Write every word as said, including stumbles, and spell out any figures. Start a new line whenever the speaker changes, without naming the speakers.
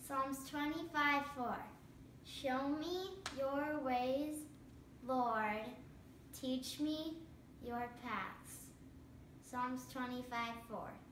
Psalms twenty-five four. Show me your ways, Lord. Teach me your paths. Psalms twenty-five four.